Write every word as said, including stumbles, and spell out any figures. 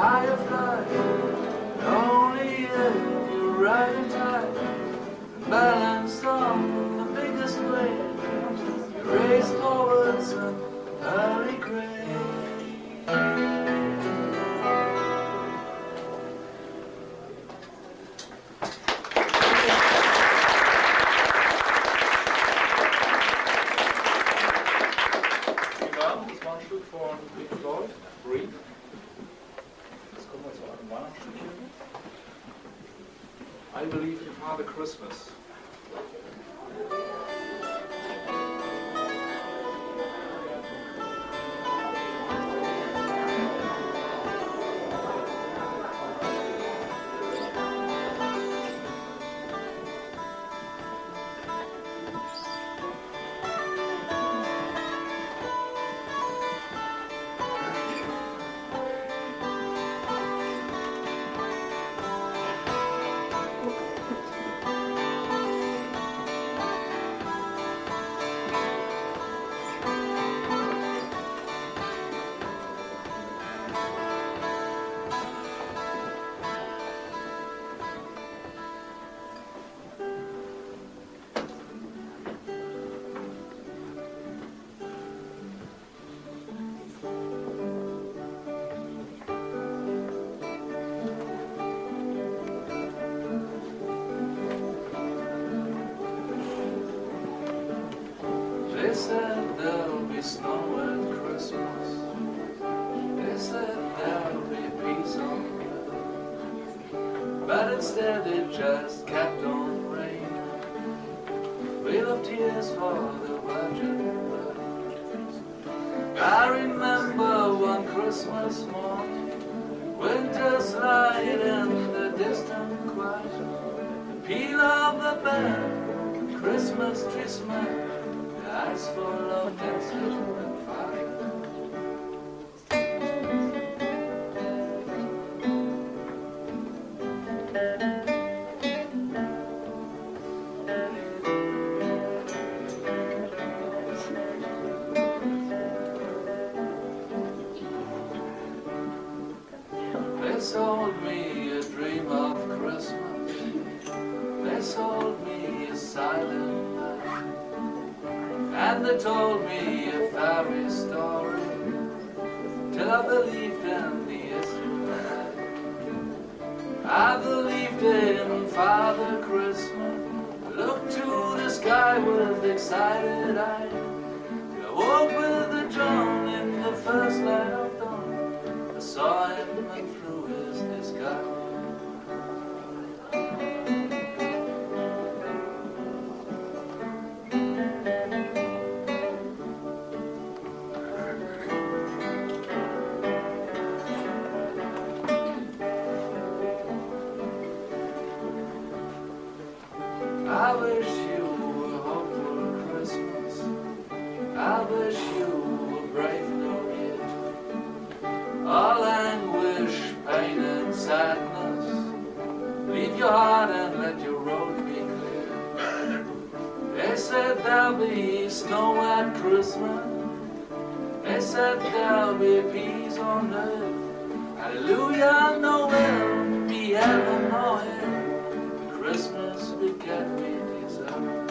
higher flight. Only if you ride it tight, balanced on the biggest wave, you race towards an early grave. Das war ein Stück von Pink Floyd, Breathe. Jetzt kommen wir zu einem Weihnachtsstückchen. I Believe in Father Christmas. They said there'll be snow at Christmas. They said there'll be peace on earth. But instead it just kept on raining. Wheel of tears for the virgin birth. I remember one Christmas morning, winter's light and the distant quiet, the peal of the bell, Christmas tree smile. Eyes full of dancing and fire. They sold me a dream of Christmas. They sold me a silent night. And they told me a fairy story till I believed in the yesterday. I believed in Father Christmas. I looked to the sky with excited eyes. I woke with the dawn in the first light of dawn. I saw him and through his disguise. I wish you a hopeful Christmas. I wish you a brave new year. All anguish, pain and sadness, leave your heart and let your road be clear. They said there'll be snow at Christmas. They said there'll be peace on earth. Hallelujah, no will be heaven or hell. Christmas we get we deserve.